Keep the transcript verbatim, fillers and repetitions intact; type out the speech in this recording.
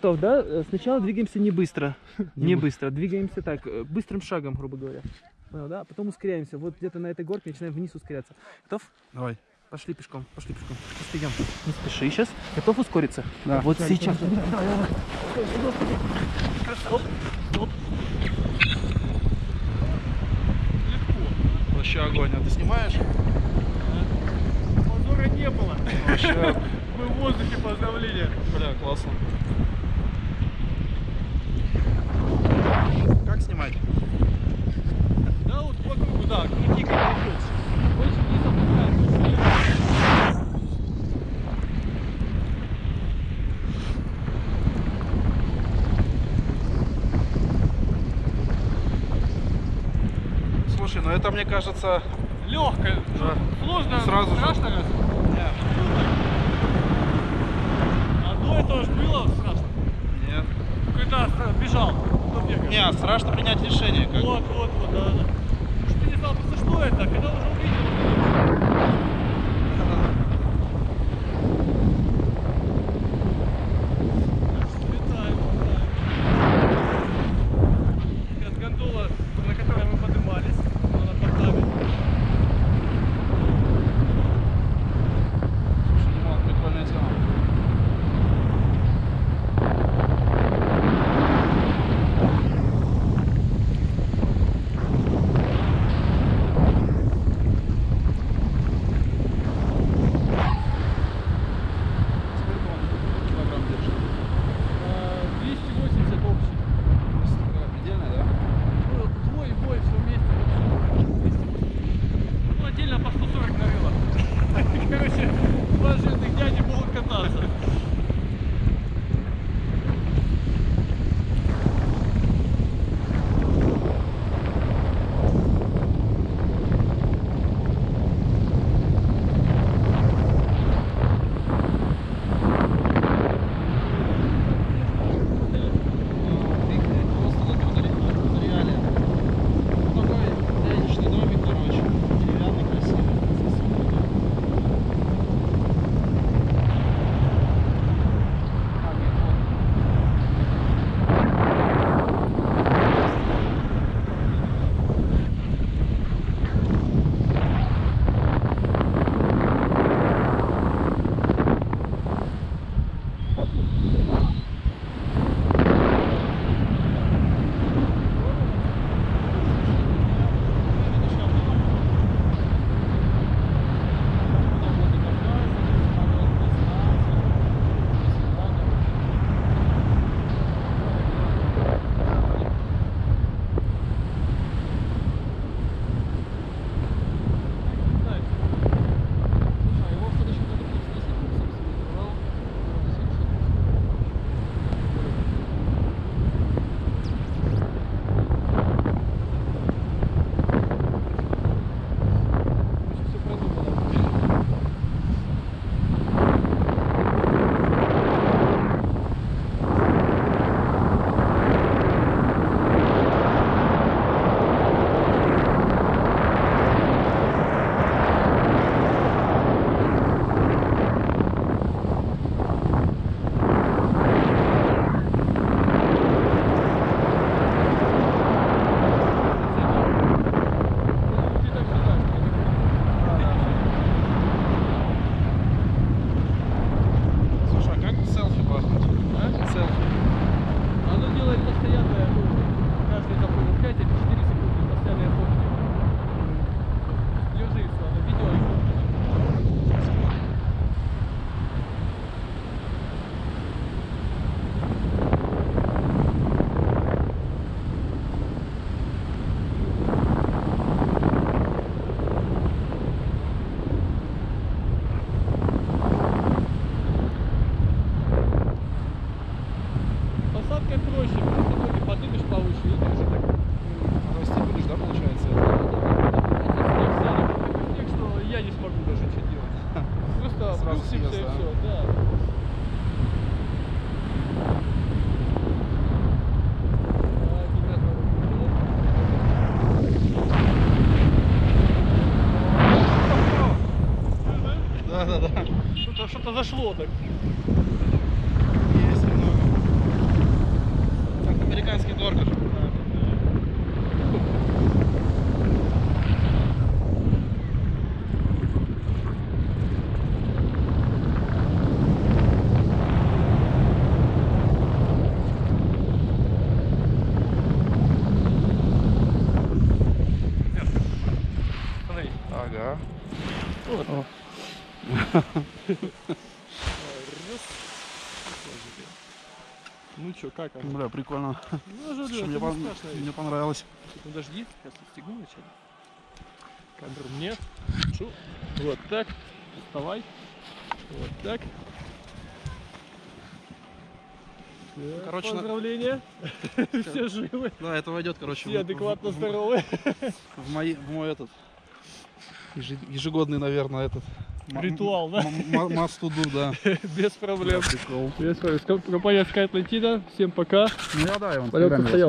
готов, да? Сначала двигаемся не быстро. Не быстро. Двигаемся так, быстрым шагом, грубо говоря. Понял, да? Потом ускоряемся. Вот где-то на этой горке начинаем вниз ускоряться. Готов? Давай. Пошли пешком, пошли пешком. Сейчас идем. Не спеши сейчас. Готов ускориться? Да. Вот да, сейчас. Да, да, давай, давай. Стоп, стоп. Легко. Вообще огонь. А ты снимаешь? Позора не было. Вообще. Мы в воздухе, поздравления. Бля, классно. Как снимать? Да, вот по кругу, да, крути как придется. Больше не запускай, больше не. Слушай, ну это, мне кажется, Легкое, да. Сложно, Сразу страшно же. раз? Нет. А до этого ж было страшно? Нет. Когда бежал, кто бегал? Не, страшно принять решение. Как Вот, вот, вот, да, да. Что ты не знал просто, что это, когда уже увидел. Летаем, летаем. Сейчас гондола, на которой мы поднимались, она под нами. Слушай, Димон, прикольная тема. Что-то зашло так. Есть немного. Ну чё, как оно? Бля, прикольно. Ну, же, Что, это мне, не пон- страшно. мне понравилось. Подожди, сейчас отстегну вначале. Кадр мне. Шу. Вот так. Вставай. Вот так. Так, Короче, на- поздравления. Все живы. Да, это войдет, короче, Все в- адекватно в, в- здоровы. в мои- в мой этот ежи- ежегодный, наверное, этот м- Ритуал, да? м- м- must to do, да. Без проблем. Прикол. Без проблем. Компания Sky Atlantida. Всем пока. Ну я да, я вон Полет Телеграме состоялся.